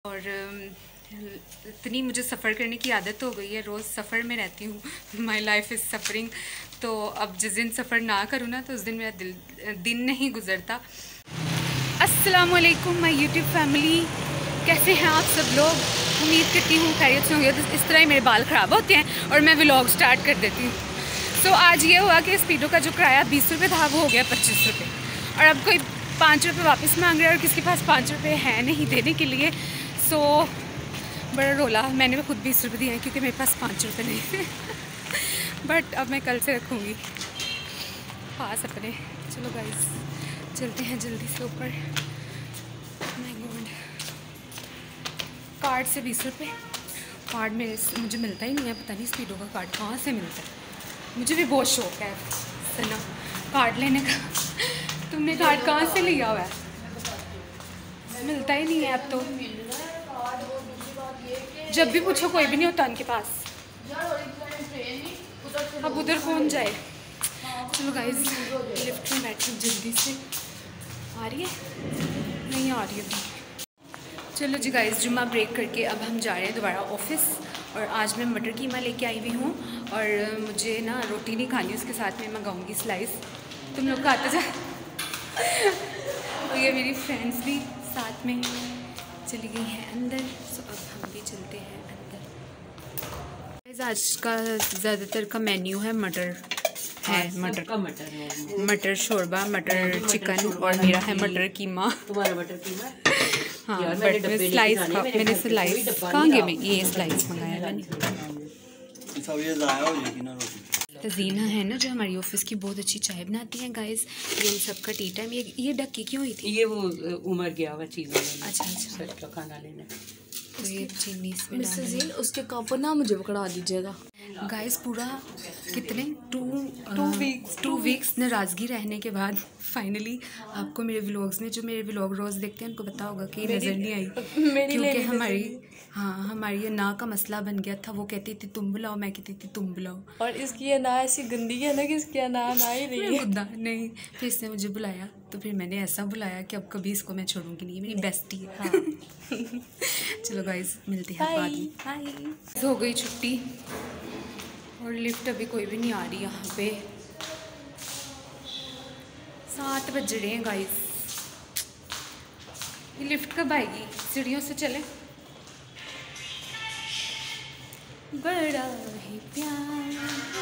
और इतनी मुझे सफ़र करने की आदत हो गई है, रोज़ सफ़र में रहती हूँ। My life is suffering. तो अब जिस दिन सफ़र ना करूँ ना तो उस दिन मेरा दिन नहीं गुजरता। अस्सलाम वालेकुम माई यूट्यूब फैमिली, कैसे हैं आप सब लोग? उम्मीद करती हूँ खैरियत से होंगे। तो इस तरह ही मेरे बाल ख़राब होते हैं और मैं व्लॉग स्टार्ट कर देती हूँ। तो आज ये हुआ कि स्पीडो का जो किराया 20 रुपये था वो हो गया 25 रुपये, और अब कोई 5 रुपये वापस मांग रहा है और किसी के पास 5 रुपये है नहीं देने के लिए। सो बड़ा रोला। मैंने भी खुद 20 रुपये दिए हैं क्योंकि मेरे पास 5 रुपये नहीं थे। बट अब मैं कल से रखूँगी पास अपने। चलो गाइस चलते हैं जल्दी से ऊपर। माय गॉड, कार्ड से 20 रुपये। कार्ड में मुझे मिलता ही नहीं है, पता नहीं स्पीडो का कार्ड कहाँ से मिलता है। मुझे भी बहुत शौक है सना कार्ड लेने का। तुमने कार्ड कहाँ से लिया हुआ है? मिलता ही नहीं है अब तो। जब भी पूछो कोई भी नहीं होता उनके पास। अब उधर कौन जाए। चलो गाइस लिफ्ट में बैठी जल्दी से। आ रही है? नहीं आ रही है। चलो जी गाइस, जुम्मा ब्रेक करके अब हम जा रहे हैं दोबारा ऑफिस। और आज मैं मटर कीमा लेके आई हुई हूँ और मुझे ना रोटी नहीं खानी, उसके साथ में मंगाऊंगी स्लाइस। तुम लोग खाते जा। और ये मेरी फ्रेंड्स भी साथ में चली गई हैं अंदर। सो अब हम भी चलते हैं अंदर। आज का ज़्यादातर का मेन्यू है मटर है, मटर शोरबा, मटर चिकन और मेरा है मटर कीमा। तुम्हारा मटर कीमा? हाँ, बट मैं स्लाइस का मैंने स्लाइस कहाँ गए? मैं ये स्लाइस मंगाया मैंने। तजीना है ना जो हमारी ऑफिस की बहुत अच्छी चाय बनाती हैं गाइस। ये इन सब का टी टाइम। ये ढक्की क्यों हुई थी? ये वो उमर गया हुआ चीज़। अच्छा सच का खाना लेने। तो ये चीनी इसमें मिसेस उसके कप ना मुझे पकड़ा दीजिएगा गाइस। पूरा कितने 2 वीक्स नाराज़गी रहने के बाद फाइनली आपको मेरे व्लॉग्स में, जो मेरे व्लॉग रोज़ देखते हैं उनको पता होगा कि नज़र नहीं आई। क्योंकि हमारी ये ना का मसला बन गया था। वो कहती थी तुम बुलाओ, मैं कहती थी तुम बुलाओ। और इसकी ये ना ऐसी गंदी है ना कि इसकी ना ही रही है। नहीं, फिर इसने मुझे बुलाया तो फिर मैंने ऐसा बुलाया कि अब कभी इसको मैं छोड़ूंगी नहीं। मेरी बेस्टी है। हाँ। चलो गाइस मिलते हैं बाद में। बाय। हो गई छुट्टी और लिफ्ट अभी कोई भी नहीं आ रही यहाँ पे। 7 बज रहे हैं गाइस। ये लिफ्ट कब आएगी? सीढ़ियों से चले। बड़ा ही प्यार।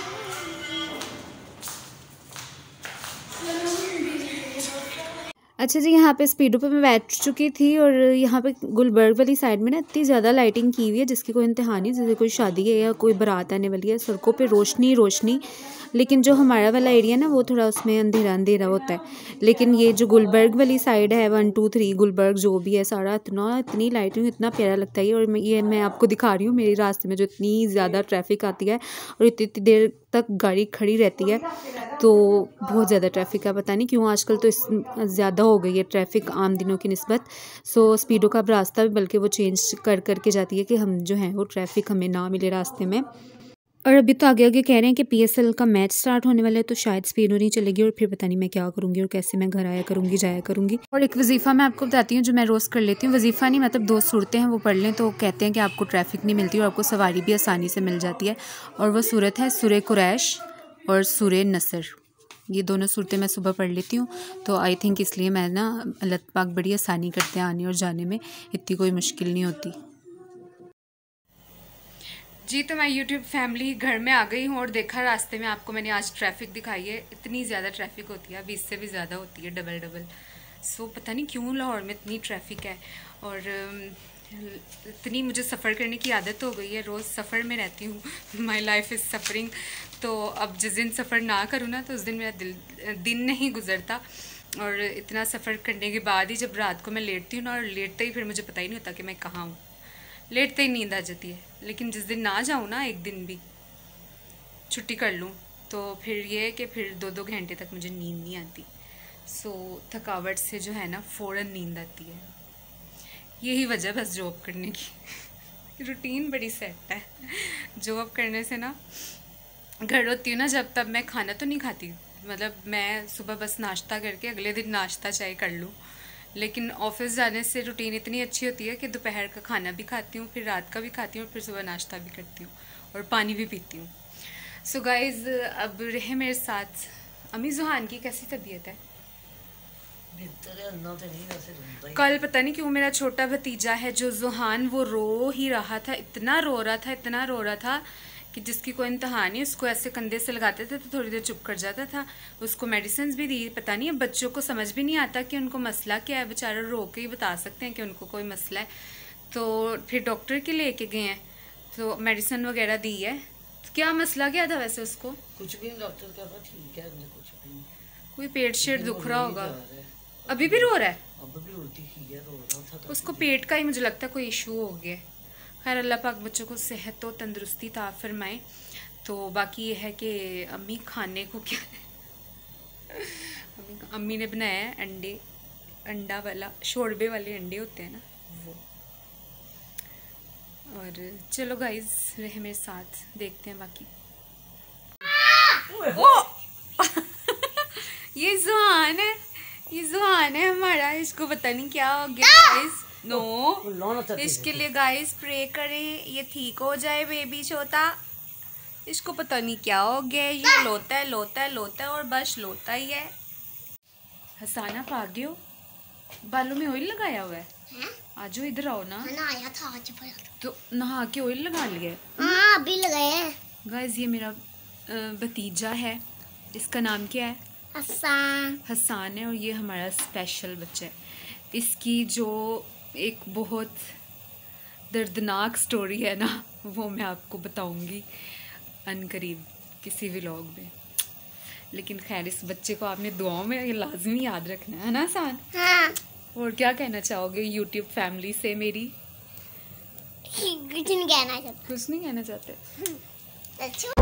अच्छा जी, यहाँ पे स्पीडो पे मैं बैठ चुकी थी और यहाँ पे गुलबर्ग वाली साइड में ना इतनी ज़्यादा लाइटिंग की हुई है जिसकी कोई इंतहा नहीं। जैसे कोई शादी है या कोई बारात आने वाली है, सड़कों पे रोशनी रोशनी। लेकिन जो हमारा वाला एरिया ना वो थोड़ा उसमें अंधेरा अंधेरा होता है। लेकिन ये जो गुलबर्ग वाली साइड है 1 2 3 गुलबर्ग जो भी है सारा, इतनी लाइटिंग, इतना प्यारा लगता है। और मैं आपको दिखा रही हूँ मेरे रास्ते में जो इतनी ज़्यादा ट्रैफिक आती है और इतनी देर तक गाड़ी खड़ी रहती है। तो बहुत ज़्यादा ट्रैफिक है, पता नहीं क्यों आजकल तो ज़्यादा हो गई है ट्रैफिक आम दिनों की निस्बत। सो स्पीडो का रास्ता भी बल्कि वो चेंज करके जाती है कि हम जो हैं वो ट्रैफिक हमें ना मिले रास्ते में। और अभी तो आगे आगे कह रहे हैं कि PSL का मैच स्टार्ट होने वाला है तो शायद स्पीडो नहीं चलेगी और फिर पता नहीं मैं क्या करूँगी और कैसे मैं घर आया करूँगी जाया करूँगी। और एक वजीफ़ा मैं आपको बताती हूँ जो मैं रोज़ कर लेती हूँ। वजीफ़ा नहीं, मतलब 2 सूरतें हैं, वो पढ़ लें तो कहते हैं कि आपको ट्रैफिक नहीं मिलती और आपको सवारी भी आसानी से मिल जाती है। और वो सूरत है सूरह कुरैश और सूरह नसर। ये दोनों सूरतें मैं सुबह पढ़ लेती हूँ। तो आई थिंक इसलिए मैं ना अल्लाह पाक बड़ी आसानी करते हैं आने और जाने में, इतनी कोई मुश्किल नहीं होती जी। तो मैं यूट्यूब फैमिली घर में आ गई हूँ और देखा रास्ते में आपको मैंने आज ट्रैफिक दिखाई है। इतनी ज़्यादा ट्रैफिक होती है, 20 से भी ज़्यादा होती है, डबल। सो पता नहीं क्यों लाहौर में इतनी ट्रैफिक है। और इतनी मुझे सफ़र करने की आदत हो गई है, रोज़ सफ़र में रहती हूँ। My life is suffering. तो अब जिस दिन सफ़र ना करूँ ना तो उस दिन मेरा दिन नहीं गुजरता। और इतना सफ़र करने के बाद ही जब रात को मैं लेटती हूँ ना, और लेटते ही फिर मुझे पता ही नहीं होता कि मैं कहाँ हूँ। लेटते ही नींद आ जाती है। लेकिन जिस दिन ना जाऊँ ना, एक दिन भी छुट्टी कर लूँ, तो फिर ये है कि फिर 2-2 घंटे तक मुझे नींद नहीं आती। सो थकावट से जो है ना फ़ौरन नींद आती है। यही वजह बस जॉब करने की। रूटीन बड़ी सेट है। जॉब करने से ना घर होती हूँ ना जब, तब मैं खाना तो नहीं खाती। मतलब मैं सुबह बस नाश्ता करके अगले दिन नाश्ता चाहे कर लूँ, लेकिन ऑफिस जाने से रूटीन इतनी अच्छी होती है कि दोपहर का खाना भी खाती हूँ, फिर रात का भी खाती हूँ, फिर सुबह नाश्ता भी करती हूँ और पानी भी पीती हूँ। सो गाइज अब रहे मेरे साथ अम्मी जुहान की कैसी तबीयत है? कल पता नहीं क्यों मेरा छोटा भतीजा है जो जुहान, वो रो ही रहा था, इतना रो रहा था कि जिसकी कोई इंतहा नहीं। उसको ऐसे कंधे से लगाते थे तो थोड़ी देर चुप कर जाता था। उसको मेडिसिन भी दी, पता नहीं, अब बच्चों को समझ भी नहीं आता कि उनको मसला क्या है। बेचारा रो के ही बता सकते हैं कि उनको कोई मसला है। तो फिर डॉक्टर के लेके गए हैं तो मेडिसिन वगैरह दी है। तो क्या मसला क्या था वैसे उसको? कुछ भी नहीं, डॉक्टर कह रहा ठीक है, कुछ भी नहीं, कोई पेट शेट दुख रहा होगा। अभी भी रो रहा है? अब भी उल्टी की है, रो रहा था। उसको पेट का ही मुझे लगता है कोई इशू हो गया। खैर अल्लाह पाक बच्चों को सेहत तो तंदुरुस्ती ता फरमाए। तो बाकी ये है कि अम्मी खाने को क्या है अम्मी ने बनाया है अंडा वाला, शोरबे वाले अंडे होते हैं ना वो। और चलो गाइज रहे मेरे साथ, देखते हैं बाकी। ये जुहान है हमारा, इसको पता नहीं क्या हो गया गाइज। नो, इसके लिए गाइस प्रे करें ये ठीक हो जाए बेबी छोटा। इसको पता नहीं क्या हो गया, ये लोता है और बस लोता ही है। हसाना पागियो, बालों में ऑयल लगाया हुआ है? आजो इधर आओ ना। नहाया था आज तो नहा के ऑयल लगा लिया? हाँ अभी लगाया है। गाइस ये मेरा भतीजा है, इसका नाम क्या है? हसान है। और ये हमारा स्पेशल बच्चा है। इसकी जो एक बहुत दर्दनाक स्टोरी है ना, वो मैं आपको बताऊंगी अनकरीब किसी व्लॉग में। लेकिन खैर इस बच्चे को आपने दुआओं में लाजमी याद रखना है ना हसान? हाँ। और क्या कहना चाहोगे यूट्यूब फैमिली से मेरी? कुछ नहीं कहना चाहते। कुछ नहीं कहना चाहते? अच्छा।